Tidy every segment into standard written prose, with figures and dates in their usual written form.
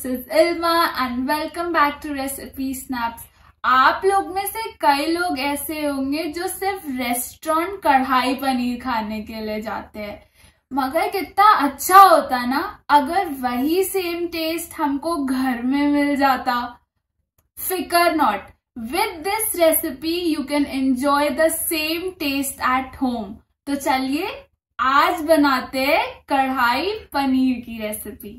Is Ilma and welcome back to recipe snaps. आप लोग में से कई लोग ऐसे होंगे जो सिर्फ रेस्टोरेंट कढ़ाई पनीर खाने के लिए जाते हैं, मगर कितना अच्छा होता ना अगर वही सेम टेस्ट हमको घर में मिल जाता। फिकर not, with this recipe you can enjoy the same taste at home. तो चलिए आज बनाते हैं कढ़ाई पनीर की रेसिपी।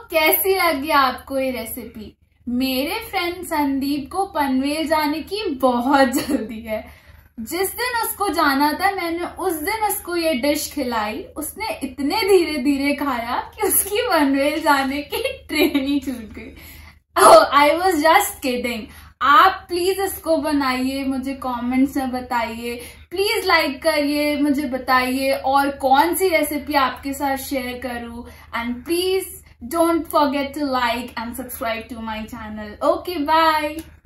कैसी लगी आपको ये रेसिपी? मेरे फ्रेंड संदीप को पनवेल जाने की बहुत जल्दी है। जिस दिन उसको जाना था मैंने उस दिन उसको ये डिश खिलाई। उसने इतने धीरे धीरे खाया कि उसकी पनवेल जाने की ट्रेन ही छूट गई। I was just kidding. आप प्लीज इसको बनाइए, मुझे कमेंट्स में बताइए, प्लीज लाइक करिए, मुझे बताइए और कौन सी रेसिपी आपके साथ शेयर करूं। And please don't forget to like and subscribe to my channel. Okay, bye.